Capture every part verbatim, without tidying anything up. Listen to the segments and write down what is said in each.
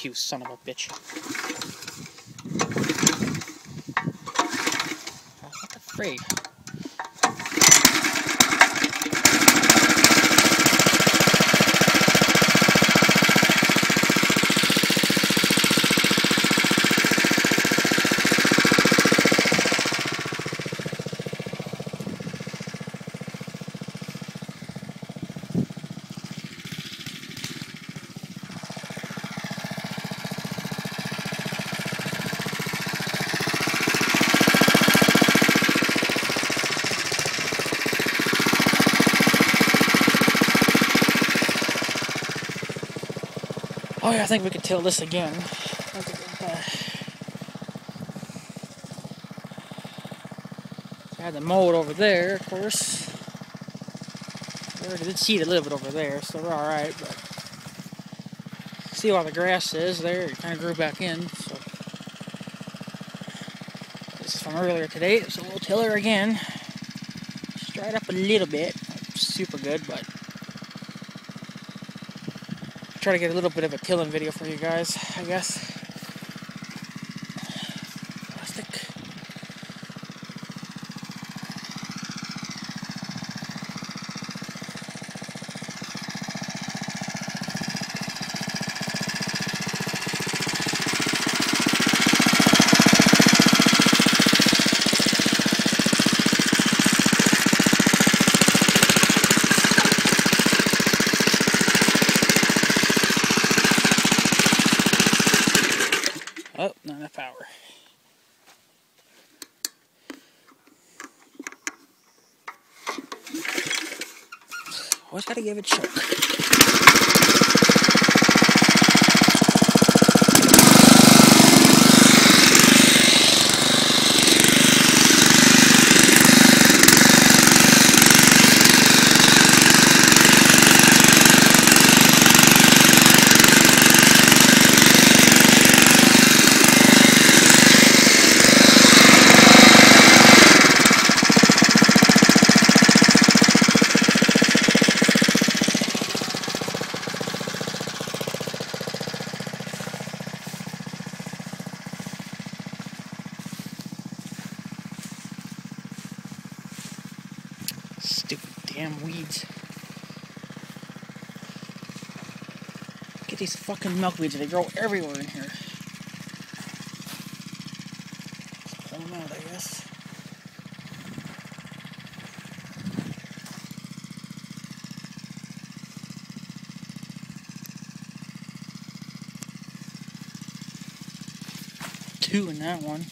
you son of a bitch. Oh, what the frig? Oh yeah, I think we could till this again. I had the mold over there, of course. I already did seed a little bit over there, so we're alright, but see all the grass is there, it kind of grew back in, so this is from earlier today, so we'll till her again. Just dry it up a little bit, not super good, but try to get a little bit of a tilling video for you guys, I guess. Plastic. Oh, not enough power. Always gotta give it a choke. Stupid damn weeds. Get these fucking milkweeds, they grow everywhere in here. Let's pull them out, I guess. Two in that one.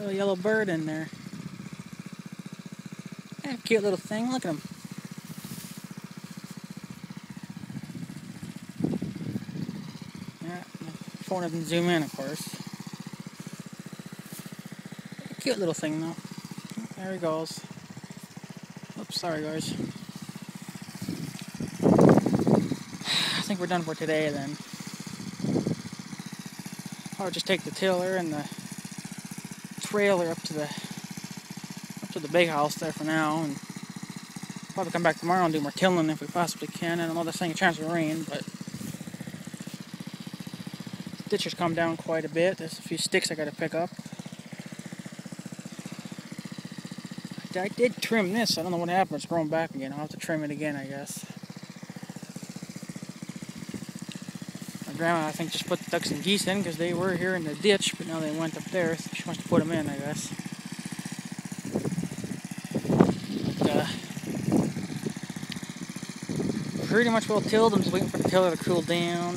Little yellow bird in there. And a cute little thing. Look at him. Yeah, my phone doesn't zoom in, of course. Cute little thing, though. There he goes. Oops, sorry, guys. I think we're done for today, then. I'll just take the tiller and the trailer up to the up to the big house there for now, and probably come back tomorrow and do more tilling if we possibly can. I don't know, there's any chance of rain, but the ditch has come down quite a bit. There's a few sticks I got to pick up. I did trim this. I don't know what happened. It's growing back again. I'll have to trim it again, I guess. My grandma, I think, just put the ducks and geese in because they were here in the ditch, but now they went up there. She must have put them in, I guess. But, uh, pretty much well tilled. I'm just waiting for the tiller to cool down.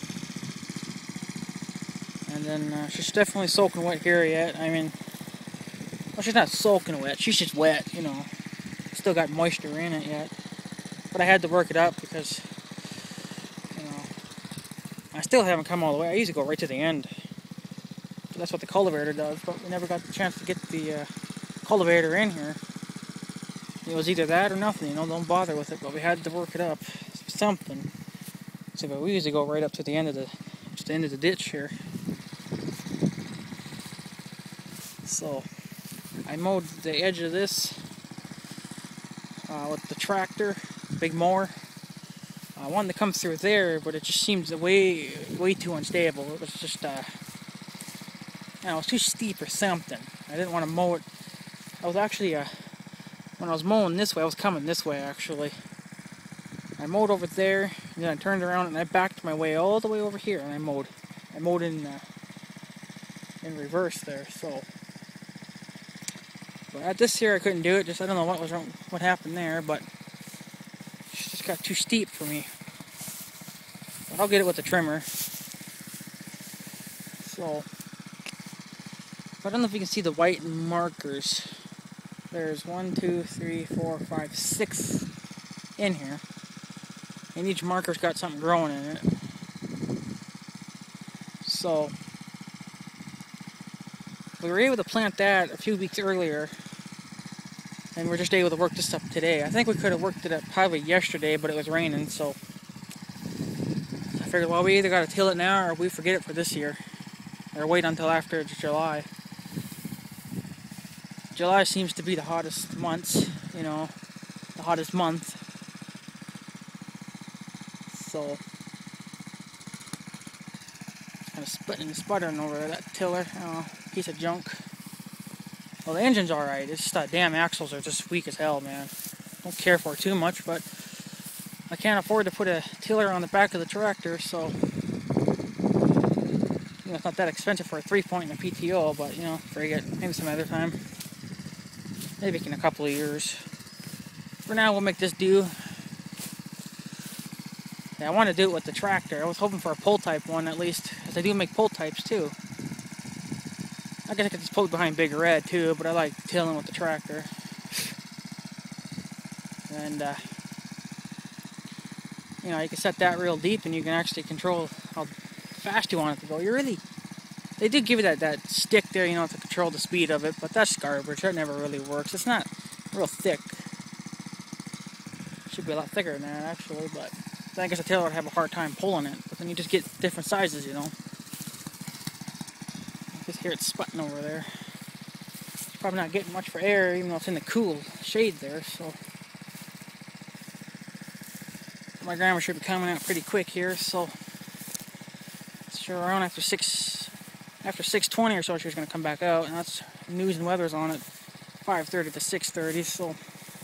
And then uh, she's definitely soaking wet here yet. I mean, well, she's not soaking wet. She's just wet, you know. Still got moisture in it yet. But I had to work it up because, you know, I still haven't come all the way. I usually go right to the end. So that's what the cultivator does. But we never got the chance to get the uh, cultivator in here. It was either that or nothing, you know. Don't bother with it. But we had to work it up. Something. So but we usually go right up to the end of the, just the end of the ditch here. So I mowed the edge of this uh, with the tractor, big mower. I wanted to come through there, but it just seems way, way too unstable. It was just, uh, you know, it was too steep or something. I didn't want to mow it. I was actually, uh, when I was mowing this way, I was coming this way actually. I mowed over there, and then I turned around and I backed my way all the way over here, and I mowed. I mowed in, uh, in reverse there, so. But at this here, I couldn't do it. Just I don't know what was wrong, what happened there, but it just got too steep for me. But I'll get it with the trimmer. So I don't know if you can see the white markers. There's one, two, three, four, five, six in here, and each marker's got something growing in it. So we were able to plant that a few weeks earlier, and we're just able to work this up today. I think we could have worked it up probably yesterday, but it was raining, so I figured, well, we either got to till it now or we forget it for this year, or wait until after July. July seems to be the hottest months, you know, the hottest month. So, kind of spitting and sputtering over there, that tiller, oh, piece of junk. Well, the engine's alright, it's just that damn axles are just weak as hell, man. Don't care for it too much, but I can't afford to put a tiller on the back of the tractor, so, you know, it's not that expensive for a three-point and a P T O, but, you know, forget, maybe some other time. Maybe in a couple of years. For now, we'll make this do. Yeah, I want to do it with the tractor. I was hoping for a pull type one at least, because I do make pull types too. I guess I could just pull it behind Big Red too, but I like tilling with the tractor. And, uh, you know, you can set that real deep and you can actually control how fast you want it to go. You really, they do give you that, that stick there, you know, to control the speed of it, but that's garbage. That never really works. It's not real thick. It should be a lot thicker than that, actually, but I guess a tiller would have a hard time pulling it. But then you just get different sizes, you know. Just hear it sputting over there. It's probably not getting much for air, even though it's in the cool shade there, so. My grandma should be coming out pretty quick here, so. Sure, around after six, after six twenty or so, she was going to come back out, and that's news and weather's on at five thirty to six thirty, so.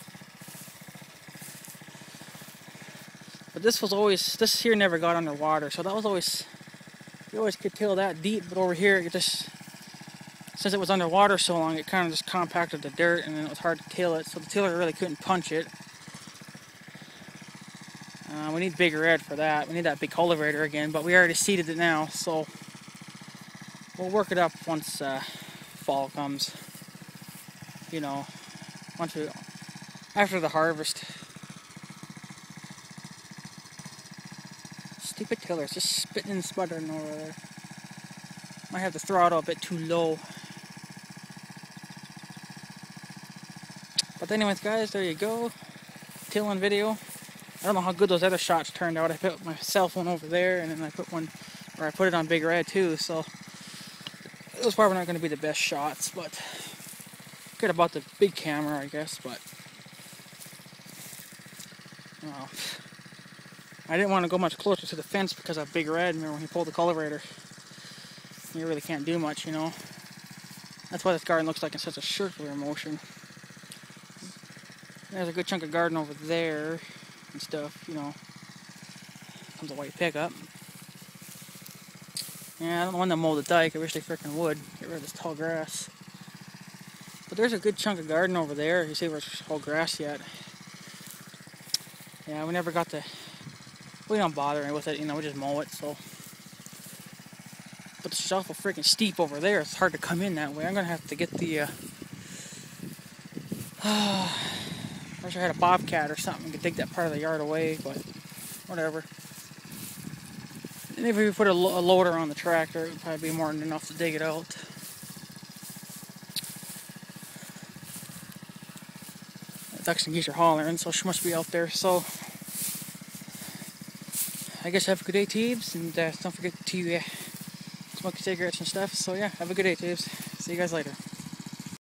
But this was always, this here never got underwater, so that was always, you always could till that deep, but over here, it just, since it was underwater so long, it kind of just compacted the dirt, and then it was hard to till it, so the tiller really couldn't punch it. Uh, we need Big Red for that. We need that big cultivator again, but we already seeded it now, so we'll work it up once uh, fall comes. You know, once we, after the harvest. Stupid tiller's just spitting and sputtering over there. Might have the throttle a bit too low. But anyways, guys, there you go. Tilling video. I don't know how good those other shots turned out. I put my cell phone over there, and then I put one, or I put it on Big Red too. So those probably not going to be the best shots, but good about the big camera, I guess. But well, I didn't want to go much closer to the fence because of Big Red. Remember when he pulled the cultivator? You really can't do much, you know. That's why this garden looks like in such a circular motion. There's a good chunk of garden over there and stuff, you know. Comes a white pickup. Yeah, I don't know when to mow the dike. I wish they frickin' would. Get rid of this tall grass. But there's a good chunk of garden over there. You see where it's all grass yet. Yeah, we never got to... We don't bother with it, you know, we just mow it, so... But it's awful freaking steep over there. It's hard to come in that way. I'm gonna have to get the... Uh... I wish I had a bobcat or something to dig that part of the yard away, but whatever. And if we put a, lo a loader on the tractor, it would probably be more than enough to dig it out. The ducks and geese are hollering, so she must be out there. So I guess have a good day, Teebs, and uh, don't forget to uh, smoke your cigarettes and stuff. So yeah, have a good day, Teebs. See you guys later.